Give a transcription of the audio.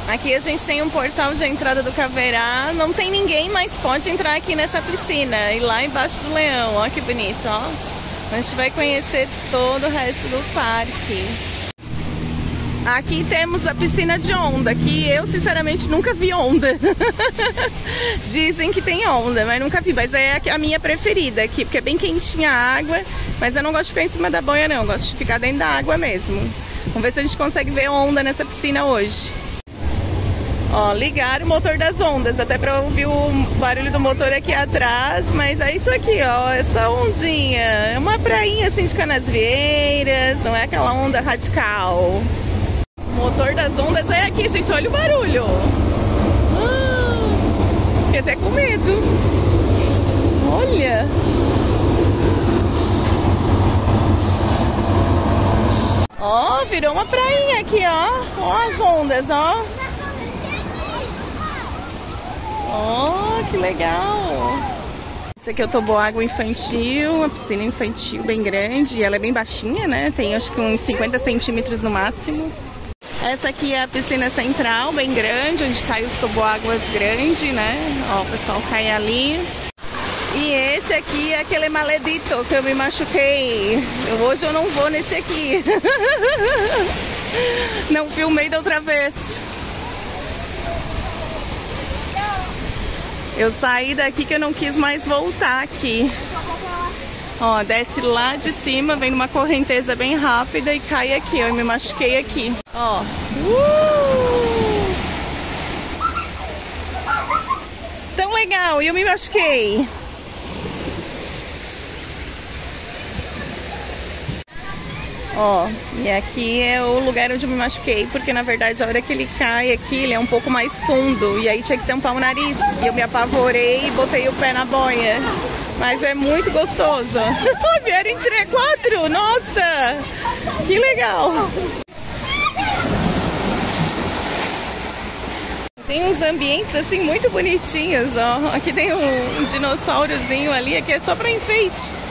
Aqui a gente tem um portal de entrada do Caverá. Não tem ninguém, mas pode entrar aqui nessa piscina. E lá embaixo do leão, ó que bonito, ó. A gente vai conhecer todo o resto do parque. Aqui temos a piscina de onda, que eu sinceramente nunca vi onda. Dizem que tem onda, mas nunca vi. Mas é a minha preferida aqui, porque é bem quentinha a água. Mas eu não gosto de ficar em cima da boia não, eu gosto de ficar dentro da água mesmo. Vamos ver se a gente consegue ver onda nessa piscina hoje. Ó, ligaram o motor das ondas, até pra ouvir o barulho do motor aqui atrás, mas é isso aqui, ó, essa ondinha. É uma prainha assim de Canasvieiras, não é aquela onda radical. O motor das ondas é aqui, gente, olha o barulho. Fiquei até com medo. Olha. Ó, virou uma prainha aqui, ó. Ó as ondas, ó. Oh, que legal! Esse aqui é o toboágua infantil, uma piscina infantil bem grande. Ela é bem baixinha, né? Tem acho que uns 50 centímetros no máximo. Essa aqui é a piscina central, bem grande, onde cai os toboáguas grandes, né? Ó, o pessoal cai ali. E esse aqui é aquele maledito que eu me machuquei. Hoje eu não vou nesse aqui. Não filmei da outra vez. Eu saí daqui que eu não quis mais voltar aqui. Ó, desce lá de cima, vem numa correnteza bem rápida e cai aqui. Eu me machuquei aqui. Ó. Tão legal, e eu me machuquei. Ó, e aqui é o lugar onde eu me machuquei, porque na verdade a hora que ele cai aqui, ele é um pouco mais fundo, e aí tinha que tampar o nariz, e eu me apavorei e botei o pé na boia. Mas é muito gostoso. Vieram em 4, nossa! Que legal! Tem uns ambientes assim muito bonitinhos, ó. Aqui tem um dinossaurozinho ali, aqui é só pra enfeite.